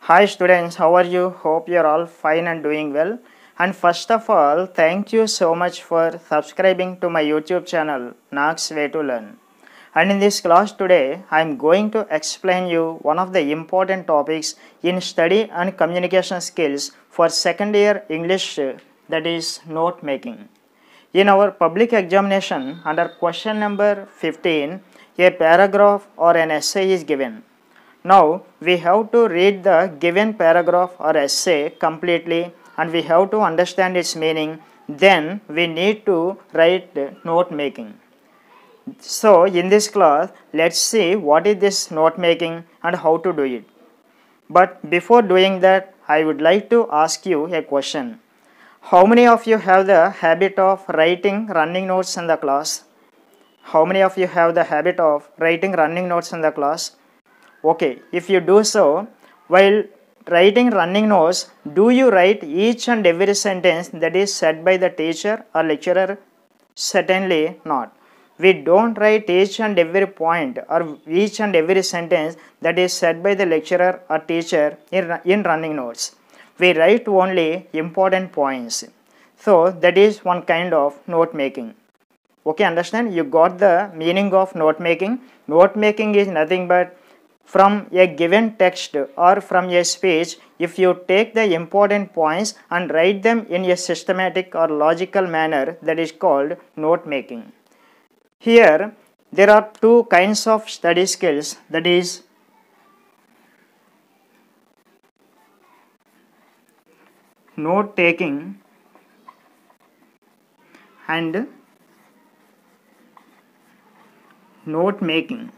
Hi students, how are you? Hope you are all fine and doing well. And first of all, thank you so much for subscribing to my YouTube channel, Naak's Way to Learn. And in this class today, I am going to explain you one of the important topics in study and communication skills for second year English, that is note making. In our public examination, under question number 15, a paragraph or an essay is given. Now we have to read the given paragraph or essay completely and we have to understand its meaning. Then we need to write note making. So in this class, let's see what is this note making and how to do it. But before doing that, I would like to ask you a question. How many of you have the habit of writing running notes in the class? How many of you have the habit of writing running notes in the class? Okay, if you do so, while writing running notes, do you write each and every sentence that is said by the teacher or lecturer? Certainly not. We don't write each and every point or each and every sentence that is said by the lecturer or teacher in running notes. We write only important points. So that is one kind of note making. Okay, understand? You got the meaning of note making. Note making is nothing but from a given text or from a speech, if you take the important points and write them in a systematic or logical manner, that is called note making. Here there are two kinds of study skills, that is note taking and note making.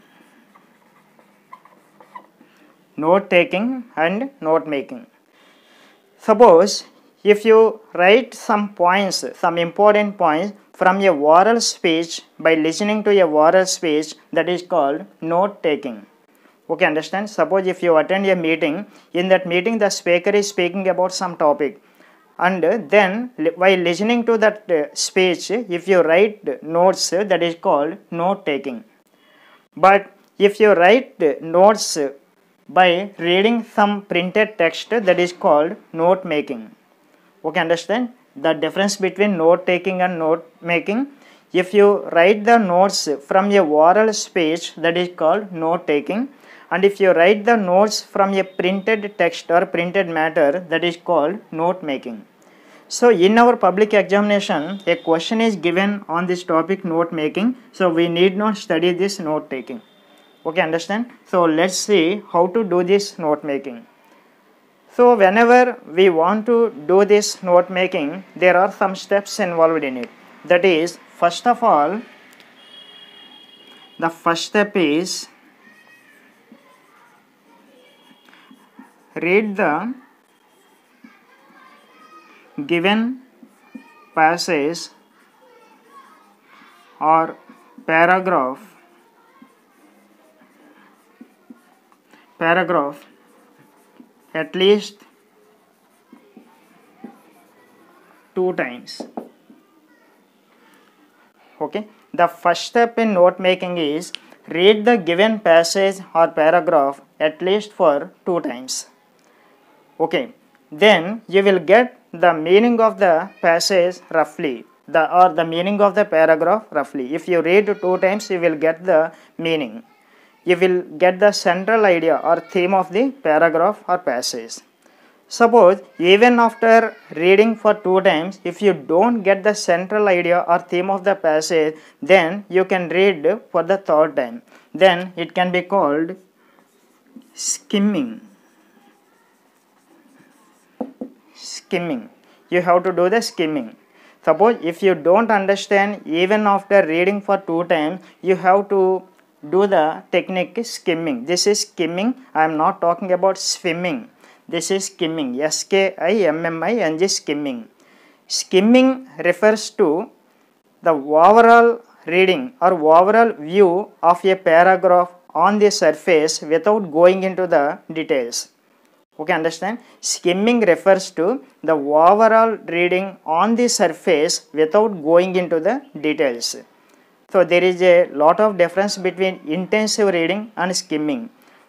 Note taking and note making. Suppose if you write some points, some important points from a oral speech by listening to a oral speech, that is called note taking. Okay, understand? Suppose if you attend a meeting, in that meeting the speaker is speaking about some topic, and then while listening to that speech, if you write notes, that is called note taking. But if you write notes by reading some printed text, that is called note making. Okay, understand the difference between note taking and note making? If you write the notes from a oral speech, that is called note taking, and if you write the notes from a printed text or printed matter, that is called note making. So in our public examination, a question is given on this topic, note making. So we need not study this note taking. Okay, understand? So let's see how to do this note making. So whenever we want to do this note making, there are some steps involved in it. That is, first of all, the first step is read the given passage or paragraph at least 2 times. Okay, the first step in note making is read the given passage or paragraph at least for 2 times. Okay, then you will get the meaning of the passage roughly, the meaning of the paragraph roughly. If you read 2 times, you will get the meaning. You will get the central idea or theme of the paragraph or passage. Suppose even after reading for 2 times, if you don't get the central idea or theme of the passage, then you can read for the 3rd time. Then it can be called skimming. Skimming. You have to do the skimming. Suppose if you don't understand even after reading for 2 times, you have to do the technique skimming. This is skimming. I am not talking about swimming. This is skimming. SKIMMING, skimming. Skimming refers to the overall reading or overall view of a paragraph on the surface without going into the details. Okay, understand? Skimming refers to the overall reading on the surface without going into the details. So there is a lot of difference between intensive reading and skimming.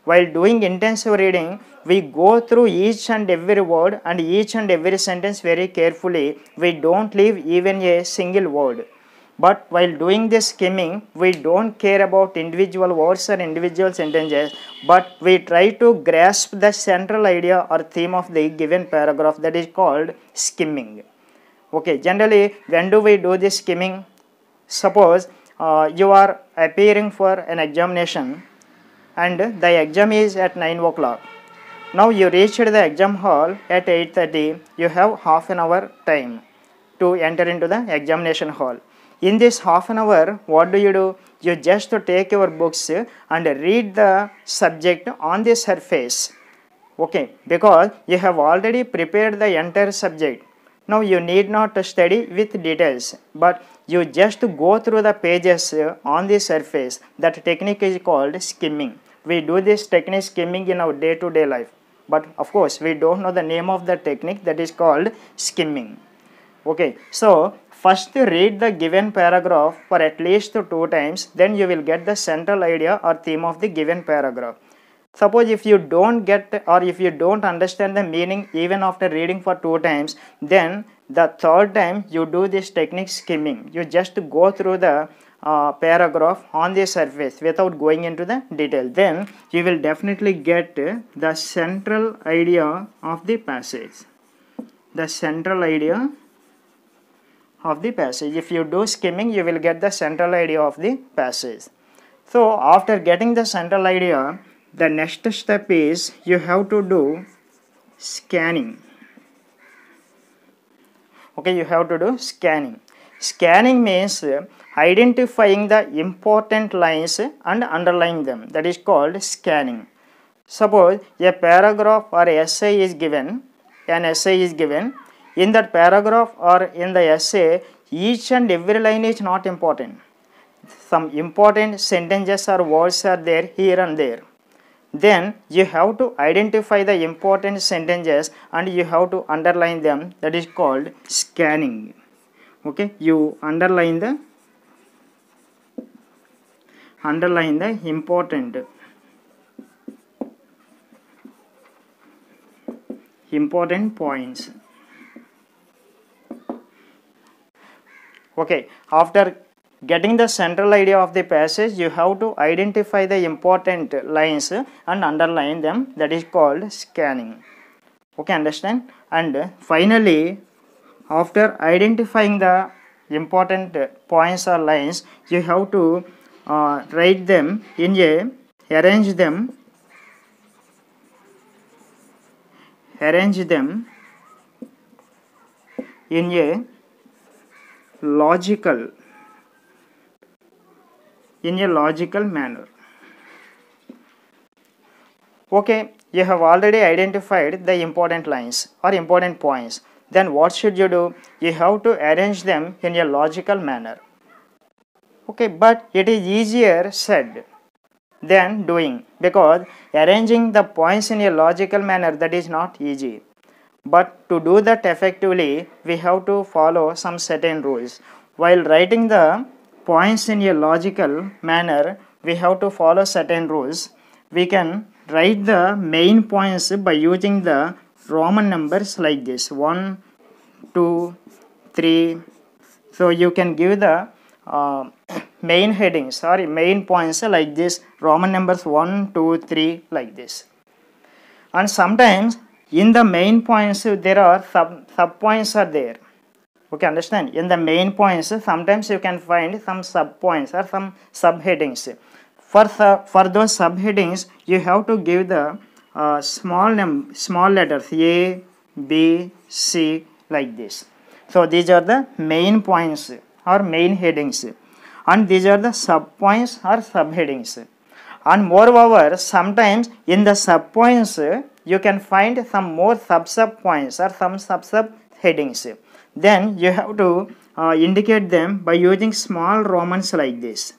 while doing intensive reading, we go through each and every word and each and every sentence very carefully. We don't leave even a single word. But while doing this skimming, we don't care about individual words or individual sentences, but we try to grasp the central idea or theme of the given paragraph, that is called skimming. Okay, generally, when do we do this skimming? Suppose you are appearing for an examination and the exam is at 9 o'clock. Now you reached the exam hall at 8:30. You have half an hour time to enter into the examination hall. In this half an hour, what do? You just take your books and read the subject on the surface. Okay, because you have already prepared the entire subject. Now you need not study with details, but you just go through the pages on the surface. That technique is called skimming. We do this technique skimming in our day-to-day life, but of course we don't know the name of the technique, that is called skimming. Okay, so first read the given paragraph for at least 2 times, then you will get the central idea or theme of the given paragraph. Suppose if you don't get or if you don't understand the meaning even after reading for 2 times, then the third time you do this technique skimming. You just go through the paragraph on the surface without going into the detail. Then you will definitely get the central idea of the passage. The central idea of the passage. If you do skimming, you will get the central idea of the passage. So after getting the central idea, the next step is you have to do scanning. Okay, you have to do scanning. Scanning means identifying the important lines and underlying them. That is called scanning. Suppose a paragraph or essay is given, an essay is given. In that paragraph or in the essay, each and every line is not important. Some important sentences or words are there here and there. Then you have to identify the important sentences and you have to underline them. That is called scanning. Okay, you underline the important points. Okay, after getting the central idea of the passage, you have to identify the important lines and underline them. That is called scanning. Okay, understand? And finally, after identifying the important points or lines, you have to write them in arrange them in a logical manner. Okay, you have already identified the important lines or important points. Then what should you do? You have to arrange them in a logical manner. Okay, but it is easier said than doing, because arranging the points in a logical manner, that is not easy. But to do that effectively, we have to follow some certain rules. While writing the points in a logical manner, we have to follow certain rules. We can write the main points by using the Roman numbers like this: 1, 2, 3. So you can give the main headings or main points like this, Roman numbers 1, 2, 3, like this. And sometimes in the main points there are sub points are there. Okay, understand? In the main points, sometimes you can find some sub points or some subheadings. For those subheadings, you have to give the small letters A, B, C, like this. So these are the main points or main headings, and these are the sub points or subheadings. And moreover, sometimes in the sub points you can find some more sub points or some sub headings. Then you have to indicate them by using small Romans like this.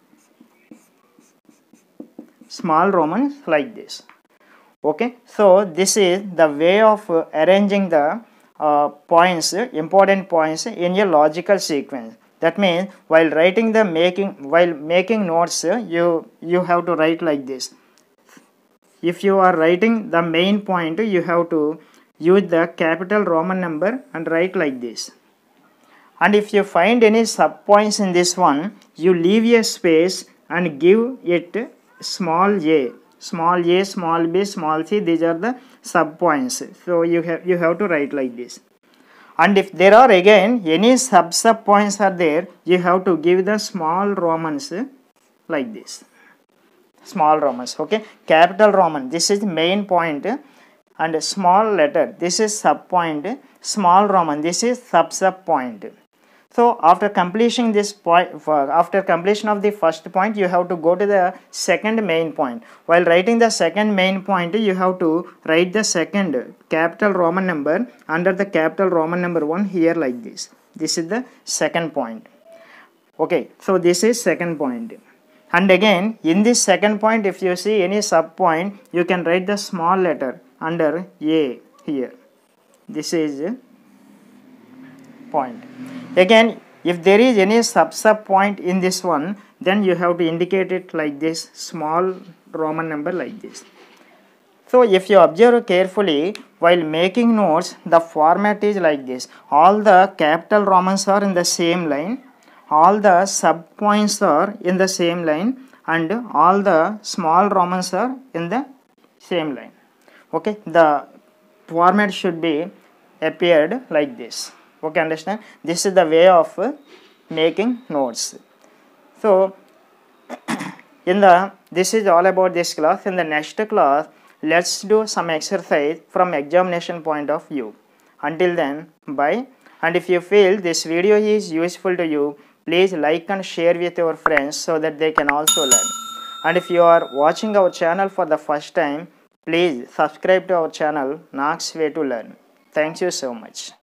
Small Romans like this. Okay, so this is the way of arranging the points, important points, in a logical sequence. That means while writing the making notes, you have to write like this. if you are writing the main point, you have to use the capital Roman number and write like this. And if you find any subpoints in this one, you leave a space and give it small a, small b, small c. These are the subpoints. So you have to write like this. And if there are again any subpoints are there, you have to give the small Romans like this. Small Romans, okay. Capital Roman, this is main point, and small letter, this is subpoint. Small Roman, this is subpoint. So after completing this point, after completion of the first point, you have to go to the second main point. While writing the second main point, you have to write the second capital Roman number under the capital Roman number 1 here like this. This is the second point. Okay, so this is second point. And again, in this second point, if you see any sub point, you can write the small letter under A here. This is point. Again, if there is any sub point in this one, then you have to indicate it like this, small Roman number like this. So if you observe carefully, while making notes, the format is like this. All the capital Romans are in the same line, all the sub points are in the same line, and all the small Romans are in the same line. Okay, the format should be appeared like this. Okay, understand? This is the way of making notes. So this is all about this class. In the next class, let's do some exercise from examination point of view. Until then, bye. And if you feel this video is useful to you, please like and share with your friends so that they can also learn. And if you are watching our channel for the first time, please subscribe to our channel, Knox Way to Learn. Thank you so much.